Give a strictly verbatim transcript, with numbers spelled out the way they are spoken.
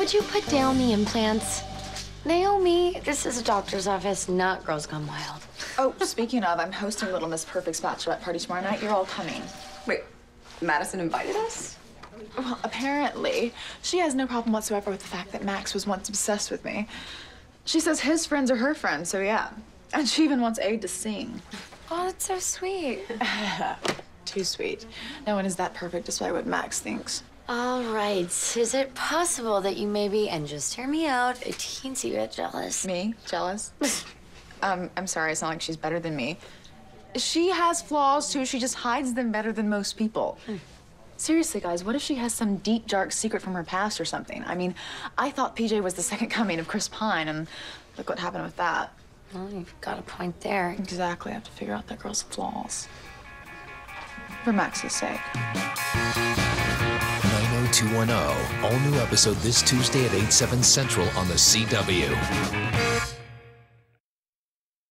would you put down the implants? Naomi, this is a doctor's office, not Girls Gone Wild. Oh, speaking of, I'm hosting Little Miss Perfect's bachelorette party tomorrow night. You're all coming. Wait, Madison invited us? Well, apparently. She has no problem whatsoever with the fact that Max was once obsessed with me. She says his friends are her friends, so yeah. And she even wants Aid to sing. Oh, that's so sweet. Too sweet. No one is that perfect despite what Max thinks. All right. Is it possible that you maybe, and just hear me out, a teensy bit jealous? Me? Jealous? um, I'm sorry, it's not like she's better than me. She has flaws, too. She just hides them better than most people. Mm. Seriously, guys, what if she has some deep, dark secret from her past or something? I mean, I thought P J was the second coming of Chris Pine, and look what happened with that. Well, you've got a point there. Exactly. I have to figure out that girl's flaws. For Max's sake. nine oh two one oh. All new episode this Tuesday at eight, seven Central on the C W.